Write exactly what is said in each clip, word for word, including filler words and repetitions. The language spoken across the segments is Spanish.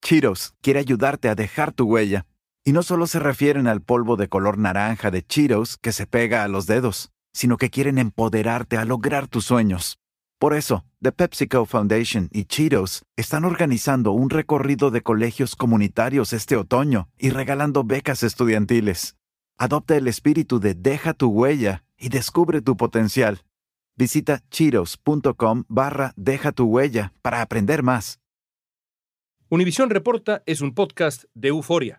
Cheetos quiere ayudarte a dejar tu huella. Y no solo se refieren al polvo de color naranja de Cheetos que se pega a los dedos, sino que quieren empoderarte a lograr tus sueños. Por eso, The PepsiCo Foundation y Cheetos están organizando un recorrido de colegios comunitarios este otoño y regalando becas estudiantiles. Adopta el espíritu de deja tu huella y descubre tu potencial. Visita cheetos.com barra deja tu huella para aprender más. Univisión Reporta es un podcast de Euforia.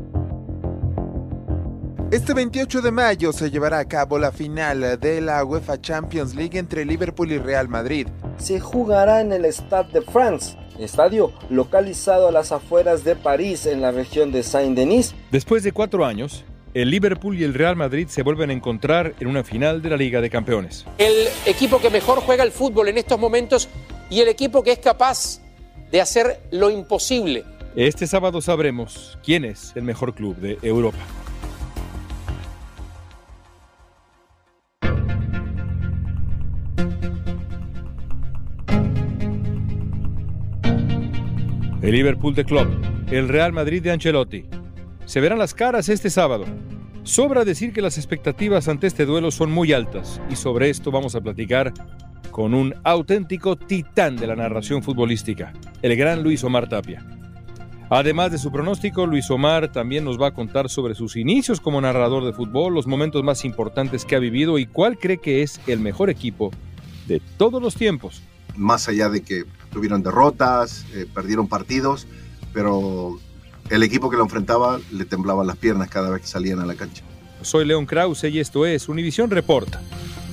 Este veintiocho de mayo se llevará a cabo la final de la UEFA Champions League entre Liverpool y Real Madrid. Se jugará en el Stade de France, estadio localizado a las afueras de París en la región de Saint-Denis. Después de cuatro años, el Liverpool y el Real Madrid se vuelven a encontrar en una final de la Liga de Campeones. El equipo que mejor juega el fútbol en estos momentos y el equipo que es capaz de hacer lo imposible. Este sábado sabremos quién es el mejor club de Europa. El Liverpool de Klopp, el Real Madrid de Ancelotti. Se verán las caras este sábado. Sobra decir que las expectativas ante este duelo son muy altas y sobre esto vamos a platicar con un auténtico titán de la narración futbolística, el gran Luis Omar Tapia. Además de su pronóstico, Luis Omar también nos va a contar sobre sus inicios como narrador de fútbol, los momentos más importantes que ha vivido y cuál cree que es el mejor equipo de todos los tiempos. Más allá de que tuvieron derrotas, eh, perdieron partidos, pero el equipo que lo enfrentaba le temblaban las piernas cada vez que salían a la cancha. Soy León Krause y esto es Univisión Reporta.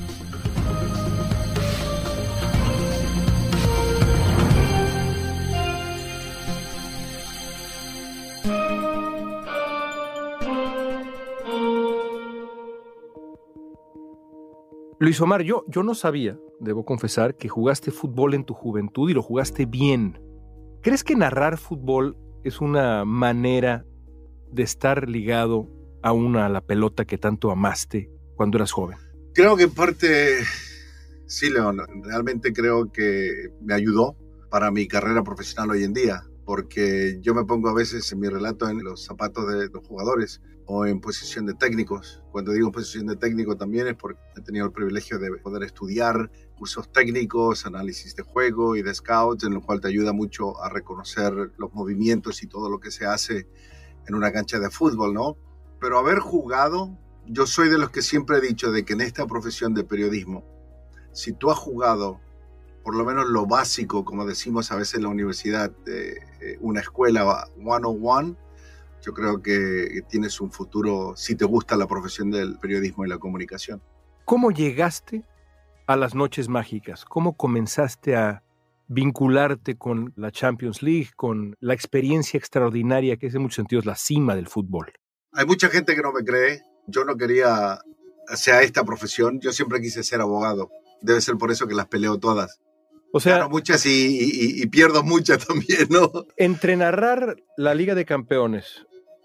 Luis Omar, yo, yo no sabía, debo confesar, que jugaste fútbol en tu juventud y lo jugaste bien. ¿Crees que narrar fútbol es una manera de estar ligado aún a la pelota que tanto amaste cuando eras joven? Creo que en parte, sí, León, realmente creo que me ayudó para mi carrera profesional hoy en día, porque yo me pongo a veces en mi relato en los zapatos de los jugadores o en posición de técnicos. Cuando digo posición de técnico también es porque he tenido el privilegio de poder estudiar cursos técnicos, análisis de juego y de scouts, en lo cual te ayuda mucho a reconocer los movimientos y todo lo que se hace en una cancha de fútbol, ¿no? Pero haber jugado, yo soy de los que siempre he dicho de que en esta profesión de periodismo, si tú has jugado por lo menos lo básico, como decimos a veces en la universidad, de una escuela one oh one, yo creo que tienes un futuro si te gusta la profesión del periodismo y la comunicación. ¿Cómo llegaste a las noches mágicas? ¿Cómo comenzaste a vincularte con la Champions League, con la experiencia extraordinaria que es en muchos sentidos la cima del fútbol? Hay mucha gente que no me cree. Yo no quería hacer esta profesión. Yo siempre quise ser abogado. Debe ser por eso que las peleo todas. O sea, Gano muchas y, y, y pierdo muchas también, ¿no? Entre narrar la Liga de Campeones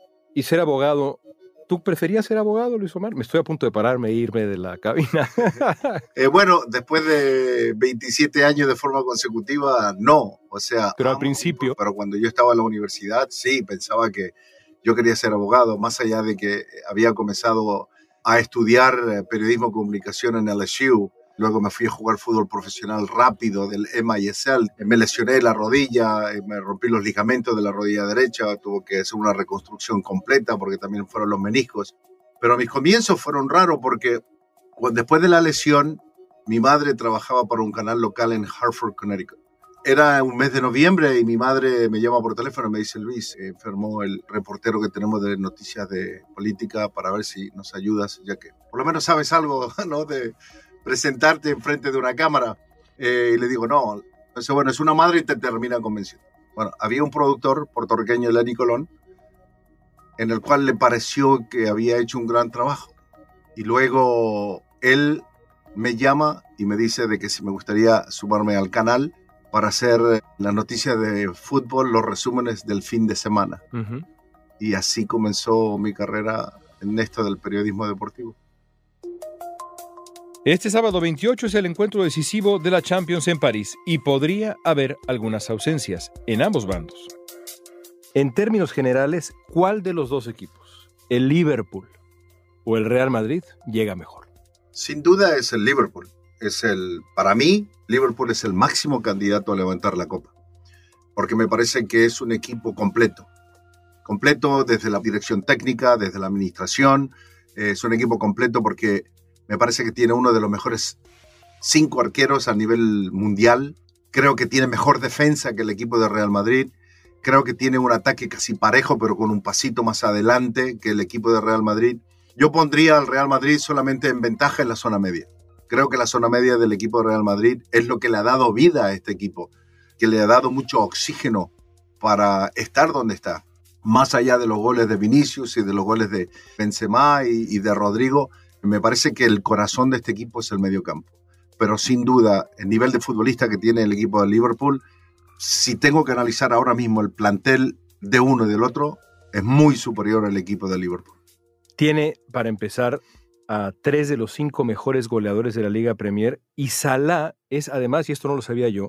y ser abogado, ¿tú preferías ser abogado, Luis Omar? Me estoy a punto de pararme e irme de la cabina. eh, bueno, después de veintisiete años de forma consecutiva, no. O sea, pero amo, al principio. Pero cuando yo estaba en la universidad, sí, pensaba que yo quería ser abogado, más allá de que había comenzado a estudiar periodismo y comunicación en L S U. Luego me fui a jugar fútbol profesional rápido del M I S L. Me lesioné la rodilla, me rompí los ligamentos de la rodilla derecha, tuve que hacer una reconstrucción completa porque también fueron los meniscos. Pero mis comienzos fueron raros porque cuando, después de la lesión, mi madre trabajaba para un canal local en Hartford, Connecticut. Era un mes de noviembre y mi madre me llama por teléfono y me dice: Luis, enfermó el reportero que tenemos de noticias de política para ver si nos ayudas, ya que por lo menos sabes algo, ¿no?, de presentarte enfrente de una cámara. Eh, y le digo, no. Entonces, bueno, es una madre y te termina convenciendo. Bueno, había un productor puertorriqueño, Lenny Colón, en el cual le pareció que había hecho un gran trabajo. Y luego él me llama y me dice de que si me gustaría sumarme al canal para hacer las noticias de fútbol, los resúmenes del fin de semana. Uh-huh. Y así comenzó mi carrera en esto del periodismo deportivo. Este sábado veintiocho es el encuentro decisivo de la Champions en París y podría haber algunas ausencias en ambos bandos. En términos generales, ¿cuál de los dos equipos, el Liverpool o el Real Madrid, llega mejor? Sin duda es el Liverpool. Es el, para mí, Liverpool es el máximo candidato a levantar la copa, porque me parece que es un equipo completo. Completo desde la dirección técnica, desde la administración. Eh, es un equipo completo porque me parece que tiene uno de los mejores cinco arqueros a nivel mundial. Creo que tiene mejor defensa que el equipo de Real Madrid. Creo que tiene un ataque casi parejo, pero con un pasito más adelante que el equipo de Real Madrid. Yo pondría al Real Madrid solamente en ventaja en la zona media. Creo que la zona media del equipo de Real Madrid es lo que le ha dado vida a este equipo, que le ha dado mucho oxígeno para estar donde está. Más allá de los goles de Vinicius y de los goles de Benzema y, y de Rodrigo, me parece que el corazón de este equipo es el mediocampo. Pero sin duda, el nivel de futbolista que tiene el equipo de Liverpool, si tengo que analizar ahora mismo el plantel de uno y del otro, es muy superior al equipo de Liverpool. Tiene, para empezar, a tres de los cinco mejores goleadores de la Liga Premier, y Salah es, además, y esto no lo sabía yo,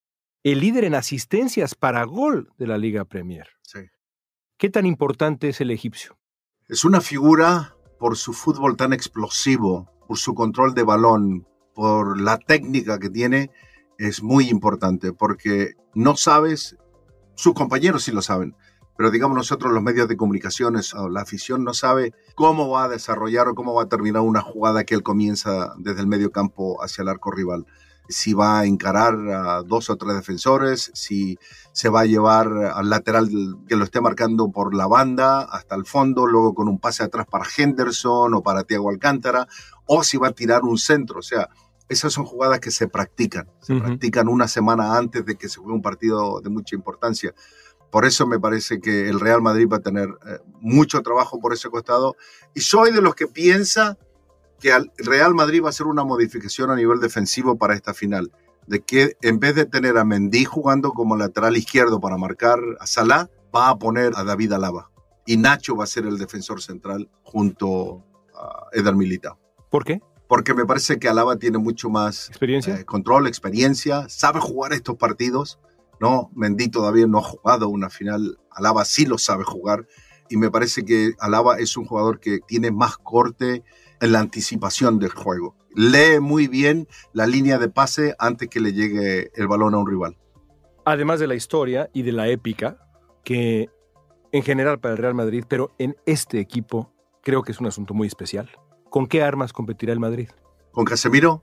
el líder en asistencias para gol de la Liga Premier. Sí. ¿Qué tan importante es el egipcio? Es una figura por su fútbol tan explosivo, por su control de balón, por la técnica que tiene. Es muy importante porque no sabes, sus compañeros sí lo saben, pero digamos nosotros los medios de comunicaciones, la afición no sabe cómo va a desarrollar o cómo va a terminar una jugada que él comienza desde el medio campo hacia el arco rival. Si va a encarar a dos o tres defensores, si se va a llevar al lateral que lo esté marcando por la banda hasta el fondo, luego con un pase atrás para Henderson o para Thiago Alcántara, o si va a tirar un centro. O sea, esas son jugadas que se practican, se uh-huh. practican una semana antes de que se juegue un partido de mucha importancia. Por eso me parece que el Real Madrid va a tener eh, mucho trabajo por ese costado. Y soy de los que piensa que el Real Madrid va a hacer una modificación a nivel defensivo para esta final. De que en vez de tener a Mendy jugando como lateral izquierdo para marcar a Salah, va a poner a David Alaba. Y Nacho va a ser el defensor central junto a Eder Militao. ¿Por qué? Porque me parece que Alaba tiene mucho más ¿Experiencia? Eh, control, experiencia, sabe jugar estos partidos, ¿no? Mendy todavía no ha jugado una final, Alaba sí lo sabe jugar, y me parece que Alaba es un jugador que tiene más corte en la anticipación del juego. Lee muy bien la línea de pase antes que le llegue el balón a un rival. Además de la historia y de la épica, que en general para el Real Madrid, pero en este equipo creo que es un asunto muy especial. ¿Con qué armas competirá el Madrid? Con Casemiro,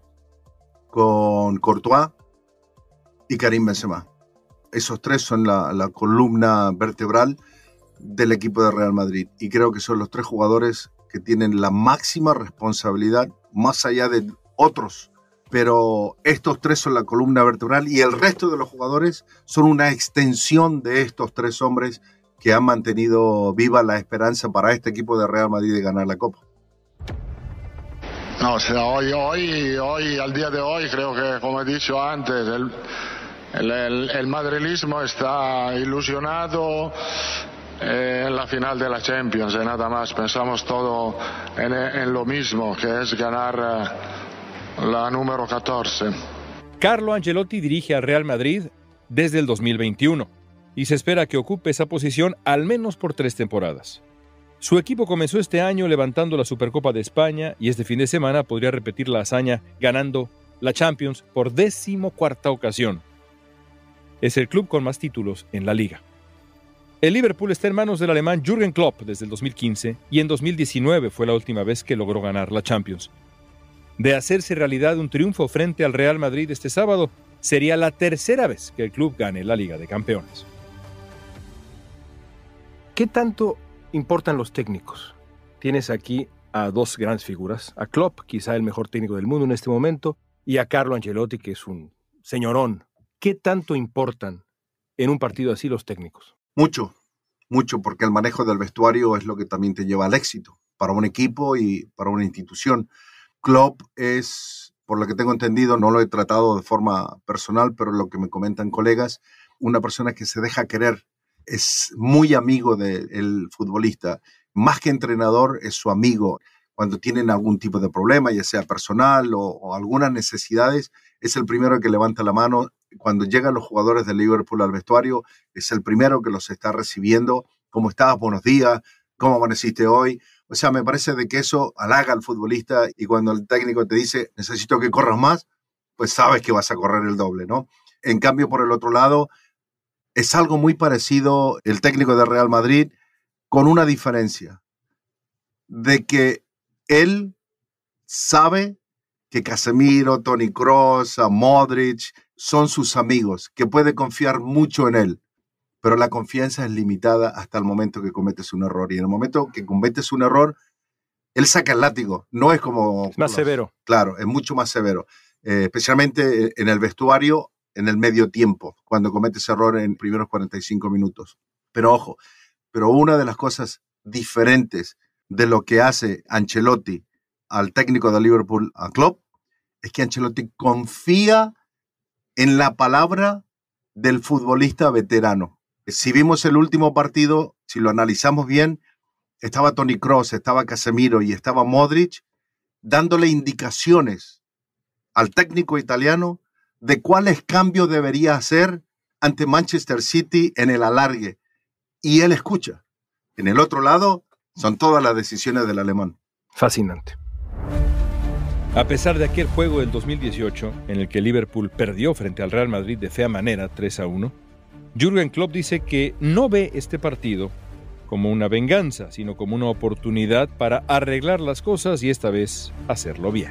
con Courtois y Karim Benzema. Esos tres son la, la columna vertebral del equipo de Real Madrid. Y creo que son los tres jugadores que tienen la máxima responsabilidad, más allá de otros. Pero estos tres son la columna vertebral y el resto de los jugadores son una extensión de estos tres hombres que han mantenido viva la esperanza para este equipo de Real Madrid de ganar la Copa. No, o sea, hoy, hoy, hoy, al día de hoy, creo que, como he dicho antes, el, el, el, el madrilismo está ilusionado eh, en la final de la Champions, y nada más. Pensamos todo en, en lo mismo, que es ganar eh, la número catorce. Carlo Ancelotti dirige al Real Madrid desde el dos mil veintiuno y se espera que ocupe esa posición al menos por tres temporadas. Su equipo comenzó este año levantando la Supercopa de España y este fin de semana podría repetir la hazaña ganando la Champions por decimocuarta ocasión. Es el club con más títulos en la liga. El Liverpool está en manos del alemán Jürgen Klopp desde el dos mil quince y en dos mil diecinueve fue la última vez que logró ganar la Champions. De hacerse realidad un triunfo frente al Real Madrid este sábado, sería la tercera vez que el club gane la Liga de Campeones. ¿Qué tanto importan los técnicos? Tienes aquí a dos grandes figuras, a Klopp, quizá el mejor técnico del mundo en este momento, y a Carlo Ancelotti, que es un señorón. ¿Qué tanto importan en un partido así los técnicos? Mucho, mucho, porque el manejo del vestuario es lo que también te lleva al éxito, para un equipo y para una institución. Klopp es, por lo que tengo entendido, no lo he tratado de forma personal, pero lo que me comentan colegas, una persona que se deja querer. Es muy amigo del futbolista, más que entrenador, es su amigo. Cuando tienen algún tipo de problema, ya sea personal o, o algunas necesidades, es el primero que levanta la mano cuando llegan los jugadores de Liverpool al vestuario, es el primero que los está recibiendo. ¿Cómo estás? Buenos días. ¿Cómo amaneciste hoy? O sea, me parece de que eso halaga al futbolista, y cuando el técnico te dice, necesito que corras más, pues sabes que vas a correr el doble, ¿no? En cambio, por el otro lado, es algo muy parecido el técnico de Real Madrid, con una diferencia, de que él sabe que Casemiro, Toni Kroos, Modric son sus amigos, que puede confiar mucho en él, pero la confianza es limitada hasta el momento que cometes un error, y en el momento que cometes un error, él saca el látigo, no es como... Es más severo. Claro, es mucho más severo, eh, especialmente en el vestuario, en el medio tiempo, cuando cometes error en primeros cuarenta y cinco minutos. Pero ojo, pero una de las cosas diferentes de lo que hace Ancelotti al técnico de Liverpool, a Klopp, es que Ancelotti confía en la palabra del futbolista veterano. Si vimos el último partido, si lo analizamos bien, estaba Toni Kroos, estaba Casemiro y estaba Modric dándole indicaciones al técnico italiano de cuáles cambios debería hacer ante Manchester City en el alargue. Y él escucha. En el otro lado son todas las decisiones del alemán. Fascinante. A pesar de aquel juego del dos mil dieciocho, en el que Liverpool perdió frente al Real Madrid de fea manera, tres a uno, Jürgen Klopp dice que no ve este partido como una venganza, sino como una oportunidad para arreglar las cosas y esta vez hacerlo bien.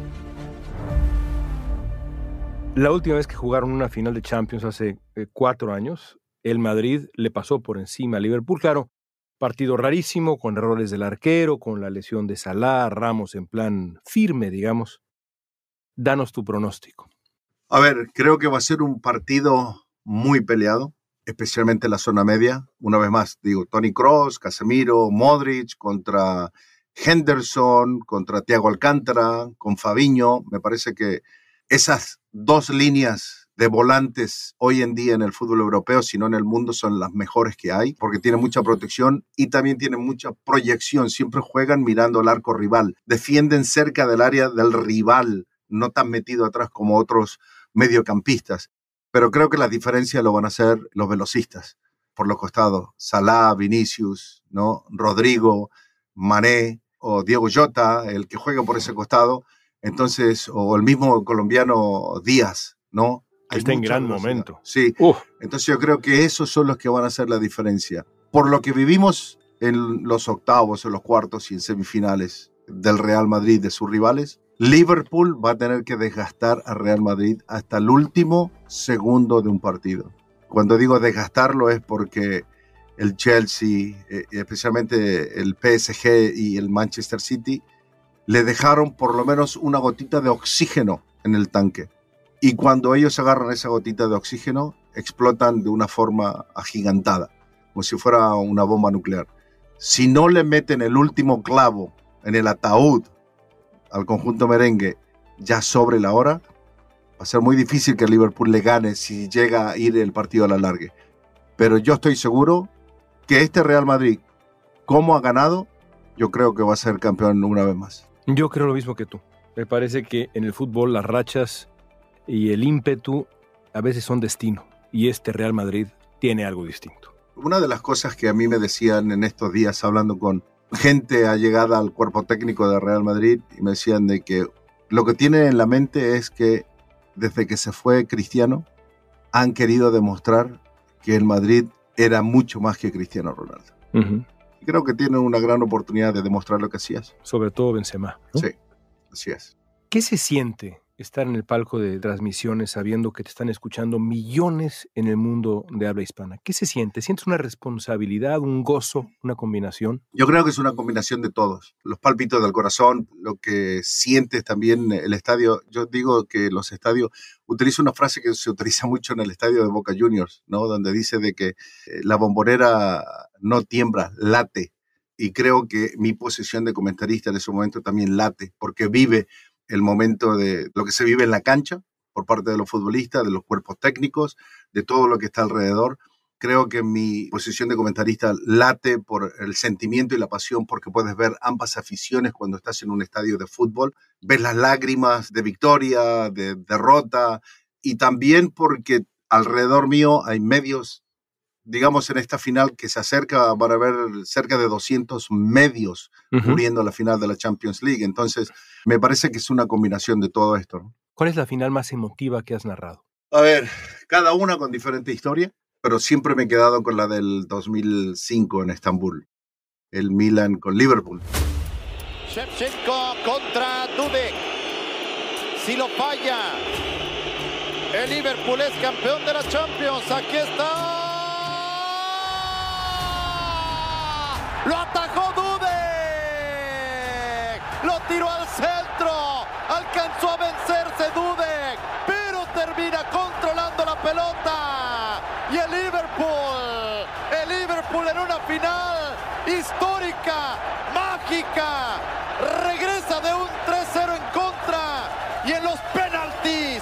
La última vez que jugaron una final de Champions hace eh, cuatro años, el Madrid le pasó por encima a Liverpool. Claro, partido rarísimo, con errores del arquero, con la lesión de Salah, Ramos en plan firme, digamos. Danos tu pronóstico. A ver, creo que va a ser un partido muy peleado, especialmente en la zona media. Una vez más, digo, Toni Kroos, Casemiro, Modric contra Henderson, contra Thiago Alcántara, con Fabinho. Me parece que esas dos líneas de volantes hoy en día en el fútbol europeo, si no en el mundo, son las mejores que hay, porque tienen mucha protección y también tienen mucha proyección. Siempre juegan mirando al arco rival, defienden cerca del área del rival, no tan metido atrás como otros mediocampistas. Pero creo que la diferencia lo van a hacer los velocistas por los costados. Salah, Vinicius, ¿no? Rodrigo, Mané o Diego Jota, el que juega por ese costado. Entonces, o el mismo colombiano Díaz, ¿no? Hay Está en gran velocidad. Momento. Sí. Uf. Entonces yo creo que esos son los que van a hacer la diferencia. Por lo que vivimos en los octavos, en los cuartos y en semifinales del Real Madrid, de sus rivales, Liverpool va a tener que desgastar a Real Madrid hasta el último segundo de un partido. Cuando digo desgastarlo es porque el Chelsea, eh, especialmente el P S G y el Manchester City, le dejaron por lo menos una gotita de oxígeno en el tanque. Y cuando ellos agarran esa gotita de oxígeno, explotan de una forma agigantada, como si fuera una bomba nuclear. Si no le meten el último clavo en el ataúd al conjunto merengue ya sobre la hora, va a ser muy difícil que el Liverpool le gane si llega a ir el partido a la largue. Pero yo estoy seguro que este Real Madrid, como ha ganado, yo creo que va a ser campeón una vez más. Yo creo lo mismo que tú. Me parece que en el fútbol las rachas y el ímpetu a veces son destino, y este Real Madrid tiene algo distinto. Una de las cosas que a mí me decían en estos días hablando con gente allegada al cuerpo técnico de Real Madrid, y me decían de que lo que tienen en la mente es que desde que se fue Cristiano han querido demostrar que el Madrid era mucho más que Cristiano Ronaldo. Uh-huh. Y creo que tienen una gran oportunidad de demostrar lo que hacías. Sobre todo Benzema, ¿no? Sí, así es. ¿Qué se siente estar en el palco de transmisiones sabiendo que te están escuchando millones en el mundo de habla hispana? ¿Qué se siente? ¿Sientes una responsabilidad, un gozo, una combinación? Yo creo que es una combinación de todos. Los pálpitos del corazón, lo que sientes también el estadio. Yo digo que los estadios, utilizo una frase que se utiliza mucho en el estadio de Boca Juniors, ¿no? Donde dice de que la bombonera no tiembla, late. Y creo que mi posición de comentarista en ese momento también late, porque vive el momento de lo que se vive en la cancha por parte de los futbolistas, de los cuerpos técnicos, de todo lo que está alrededor. Creo que mi posición de comentarista late por el sentimiento y la pasión, porque puedes ver ambas aficiones cuando estás en un estadio de fútbol. Ves las lágrimas de victoria, de derrota, y también porque alrededor mío hay medios, digamos en esta final que se acerca, van a haber cerca de doscientos medios uh-huh. cubriendo la final de la Champions League. Entonces, me parece que es una combinación de todo esto, ¿no? ¿Cuál es la final más emotiva que has narrado? A ver, cada una con diferente historia, pero siempre me he quedado con la del dos mil cinco en Estambul, el Milan con Liverpool. Shevchenko contra Dudek. Si lo falla, el Liverpool es campeón de la Champions. Aquí está. Lo atajó Dudek. Lo tiró al centro. Alcanzó a vencerse Dudek, pero termina controlando la pelota. Y el Liverpool, el Liverpool en una final histórica, mágica, regresa de un tres cero en contra y en los penaltis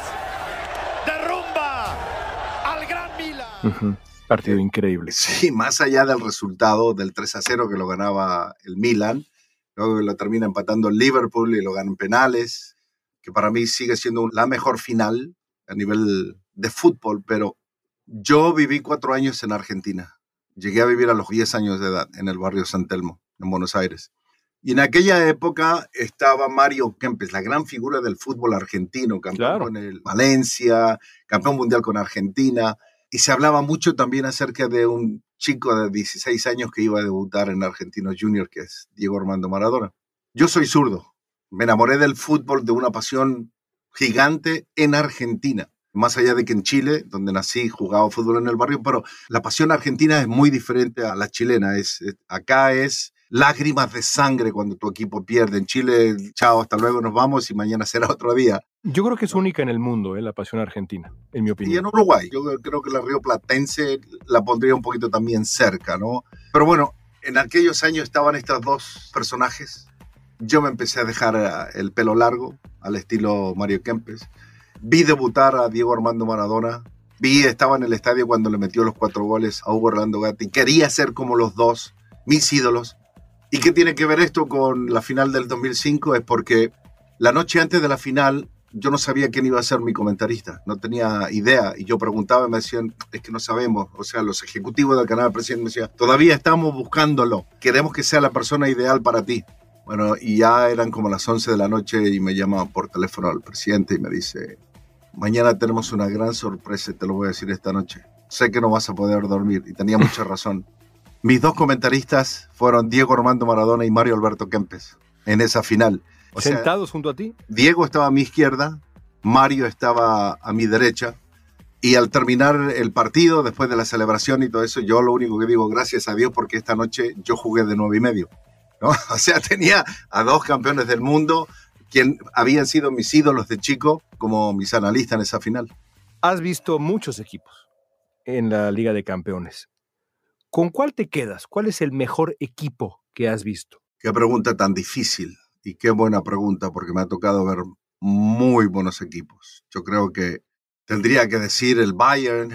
derrumba al Gran Milan. Uh-huh. Partido increíble. Sí, más allá del resultado del tres a cero que lo ganaba el Milan, luego lo termina empatando el Liverpool y lo gana en penales, que para mí sigue siendo la mejor final a nivel de fútbol, pero yo viví cuatro años en Argentina. Llegué a vivir a los diez años de edad en el barrio San Telmo, en Buenos Aires. Y en aquella época estaba Mario Kempes, la gran figura del fútbol argentino, campeón claro. con el Valencia, campeón mundial con Argentina. Y se hablaba mucho también acerca de un chico de dieciséis años que iba a debutar en Argentinos Juniors, que es Diego Armando Maradona. Yo soy zurdo. Me enamoré del fútbol de una pasión gigante en Argentina. Más allá de que en Chile, donde nací, jugaba fútbol en el barrio, pero la pasión argentina es muy diferente a la chilena. Es, es, acá es lágrimas de sangre cuando tu equipo pierde. En Chile, chao, hasta luego, nos vamos y mañana será otro día. Yo creo que es única en el mundo, ¿eh? La pasión argentina, en mi opinión. Y en Uruguay, yo creo que la rioplatense la pondría un poquito también cerca, ¿no? Pero bueno, en aquellos años estaban estos dos personajes. Yo me empecé a dejar el pelo largo, al estilo Mario Kempes. Vi debutar a Diego Armando Maradona. Vi, estaba en el estadio cuando le metió los cuatro goles a Hugo Orlando Gatti. Quería ser como los dos, mis ídolos. ¿Y qué tiene que ver esto con la final del dos mil cinco? Es porque la noche antes de la final yo no sabía quién iba a ser mi comentarista. No tenía idea. Y yo preguntaba y me decían, es que no sabemos. O sea, los ejecutivos del canal presidente me decían, todavía estamos buscándolo. Queremos que sea la persona ideal para ti. Bueno, y ya eran como las once de la noche y me llama por teléfono el presidente y me dice, mañana tenemos una gran sorpresa, te lo voy a decir esta noche. Sé que no vas a poder dormir, y tenía mucha razón. Mis dos comentaristas fueron Diego Armando Maradona y Mario Alberto Kempes en esa final. O ¿Sentados sea, junto a ti? Diego estaba a mi izquierda, Mario estaba a mi derecha, y al terminar el partido, después de la celebración y todo eso, yo lo único que digo, gracias a Dios, porque esta noche yo jugué de nueve y medio. ¿No? O sea, tenía a dos campeones del mundo, quien habían sido mis ídolos de chico, como mis analistas en esa final. Has visto muchos equipos en la Liga de Campeones. ¿Con cuál te quedas? ¿Cuál es el mejor equipo que has visto? Qué pregunta tan difícil y qué buena pregunta, porque me ha tocado ver muy buenos equipos. Yo creo que tendría que decir el Bayern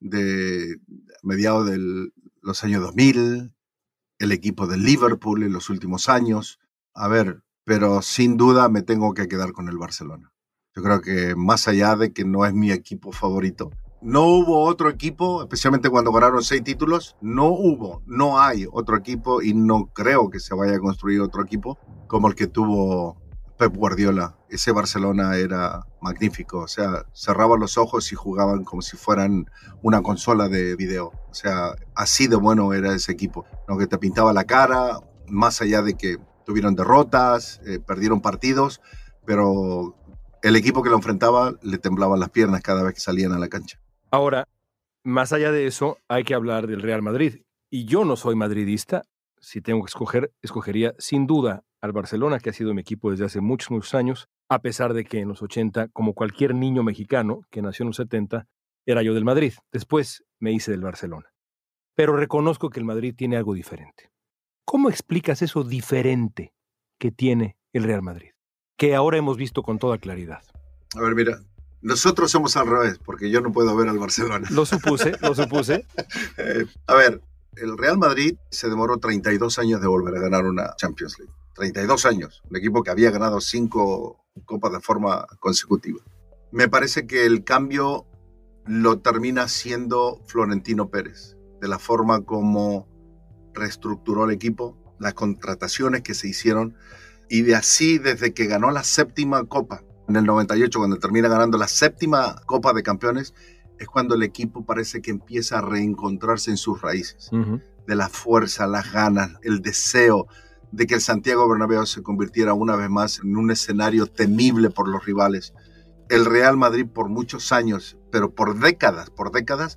de mediados de los años dos mil, el equipo de Liverpool en los últimos años. A ver, pero sin duda me tengo que quedar con el Barcelona. Yo creo que más allá de que no es mi equipo favorito, no hubo otro equipo, especialmente cuando ganaron seis títulos, no hubo, no hay otro equipo y no creo que se vaya a construir otro equipo como el que tuvo Pep Guardiola. Ese Barcelona era magnífico, o sea, cerraban los ojos y jugaban como si fueran una consola de video. O sea, así de bueno era ese equipo, ¿no? Que te pintaba la cara, más allá de que tuvieron derrotas, eh, perdieron partidos, pero el equipo que lo enfrentaba le temblaban las piernas cada vez que salían a la cancha. Ahora, más allá de eso, hay que hablar del Real Madrid. Y yo no soy madridista. Si tengo que escoger, escogería sin duda al Barcelona, que ha sido mi equipo desde hace muchos, muchos años, a pesar de que en los ochenta, como cualquier niño mexicano que nació en los setenta, era yo del Madrid. Después me hice del Barcelona. Pero reconozco que el Madrid tiene algo diferente. ¿Cómo explicas eso diferente que tiene el Real Madrid, que ahora hemos visto con toda claridad? A ver, mira, nosotros somos al revés, porque yo no puedo ver al Barcelona. Lo supuse, lo supuse. eh, a ver, el Real Madrid se demoró treinta y dos años de volver a ganar una Champions League. treinta y dos años. Un equipo que había ganado cinco copas de forma consecutiva. Me parece que el cambio lo termina siendo Florentino Pérez, de la forma como reestructuró el equipo, las contrataciones que se hicieron, y de así desde que ganó la séptima Copa, en el noventa y ocho, cuando termina ganando la séptima Copa de Campeones, es cuando el equipo parece que empieza a reencontrarse en sus raíces, uh-huh. de la fuerza, las ganas, el deseo de que el Santiago Bernabéu se convirtiera una vez más en un escenario temible por los rivales. El Real Madrid por muchos años, pero por décadas, por décadas,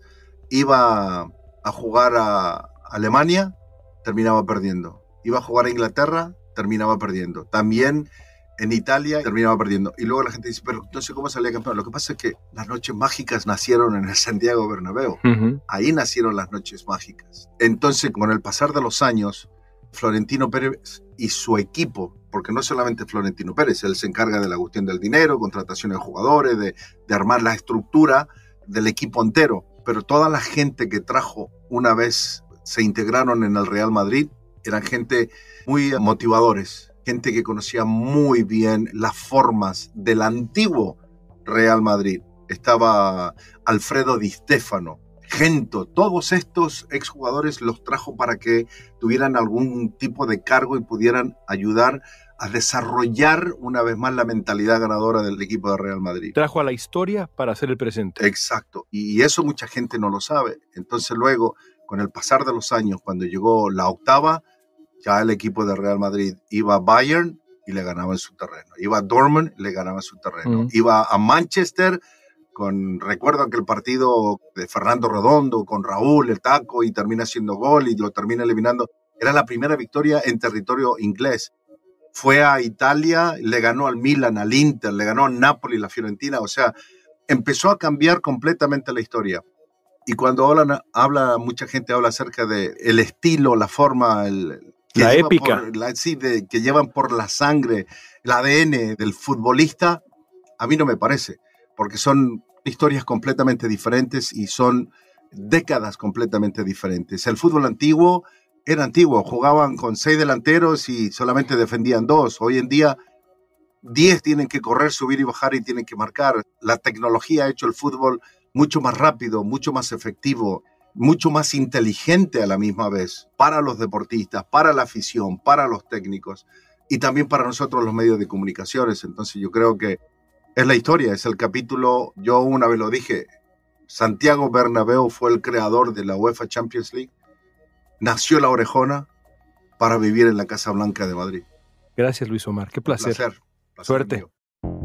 iba a jugar a Alemania, terminaba perdiendo. Iba a jugar a Inglaterra, terminaba perdiendo. También en Italia, terminaba perdiendo. Y luego la gente dice, pero no sé cómo salía campeón. Lo que pasa es que las noches mágicas nacieron en el Santiago Bernabéu. Uh-huh. Ahí nacieron las noches mágicas. Entonces, con el pasar de los años, Florentino Pérez y su equipo, porque no solamente Florentino Pérez, él se encarga de la cuestión del dinero, contratación de jugadores, de, de armar la estructura del equipo entero, pero toda la gente que trajo una vez se integraron en el Real Madrid eran gente muy motivadores, gente que conocía muy bien las formas del antiguo Real Madrid. Estaba Alfredo Di Stéfano, Gento, todos estos exjugadores los trajo para que tuvieran algún tipo de cargo y pudieran ayudar a desarrollar una vez más la mentalidad ganadora del equipo de Real Madrid. Trajo a la historia para hacer el presente. Exacto, y eso mucha gente no lo sabe. Entonces luego, con el pasar de los años, cuando llegó la octava, ya el equipo de Real Madrid iba a Bayern y le ganaba en su terreno. Iba a Dortmund y le ganaba en su terreno. Mm. Iba a Manchester, con recuerdo aquel partido de Fernando Redondo con Raúl, el taco, y termina haciendo gol y lo termina eliminando. Era la primera victoria en territorio inglés. Fue a Italia, le ganó al Milan, al Inter, le ganó al Napoli, la Fiorentina. O sea, empezó a cambiar completamente la historia. Y cuando hablan, habla, mucha gente habla acerca de el estilo, la forma, el, que la épica. Por, la, sí, de, que llevan por la sangre, el A D N del futbolista, a mí no me parece, porque son historias completamente diferentes y son décadas completamente diferentes. El fútbol antiguo era antiguo, jugaban con seis delanteros y solamente defendían dos. Hoy en día, diez tienen que correr, subir y bajar y tienen que marcar. La tecnología ha hecho el fútbol mucho más rápido, mucho más efectivo, mucho más inteligente a la misma vez, para los deportistas, para la afición, para los técnicos y también para nosotros los medios de comunicaciones. Entonces yo creo que es la historia, es el capítulo. Yo una vez lo dije, Santiago Bernabéu fue el creador de la UEFA Champions League, nació la orejona para vivir en la Casa Blanca de Madrid. Gracias, Luis Omar, qué placer. Placer, placer Suerte. Mío.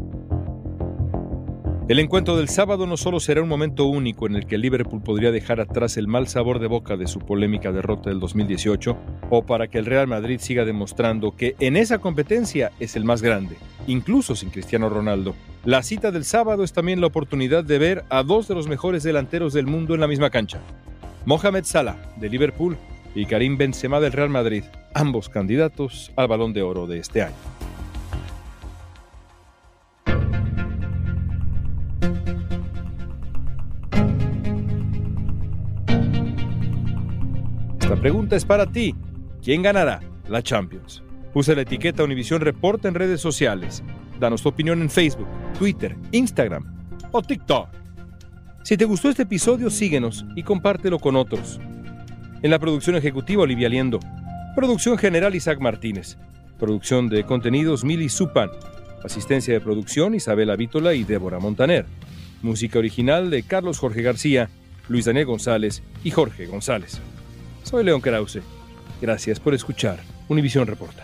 El encuentro del sábado no solo será un momento único en el que el Liverpool podría dejar atrás el mal sabor de boca de su polémica derrota del dos mil dieciocho, o para que el Real Madrid siga demostrando que en esa competencia es el más grande, incluso sin Cristiano Ronaldo. La cita del sábado es también la oportunidad de ver a dos de los mejores delanteros del mundo en la misma cancha. Mohamed Salah, de Liverpool, y Karim Benzema del Real Madrid, ambos candidatos al Balón de Oro de este año. Esta pregunta es para ti. ¿Quién ganará la Champions? Usa la etiqueta Univisión Reporta en redes sociales. Danos tu opinión en Facebook, Twitter, Instagram o TikTok. Si te gustó este episodio, síguenos y compártelo con otros. En la producción ejecutiva, Olivia Liendo. Producción general, Isaac Martínez. Producción de contenidos, Mili Supan. Asistencia de producción, Isabela Vítola y Débora Montaner. Música original de Carlos Jorge García, Luis Daniel González y Jorge González. Soy León Krause. Gracias por escuchar Univisión Reporta.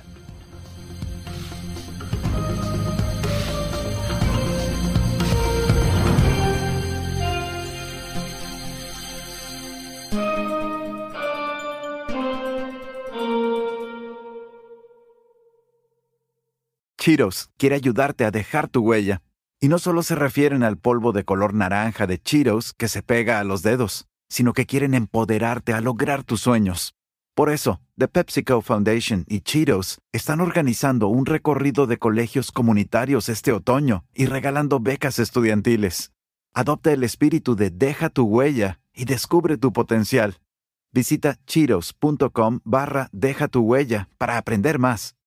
Cheetos quiere ayudarte a dejar tu huella. Y no solo se refieren al polvo de color naranja de Cheetos que se pega a los dedos, sino que quieren empoderarte a lograr tus sueños. Por eso, The PepsiCo Foundation y Cheetos están organizando un recorrido de colegios comunitarios este otoño y regalando becas estudiantiles. Adopta el espíritu de Deja tu huella y descubre tu potencial. Visita cheetos punto com barra Deja tu huella para aprender más.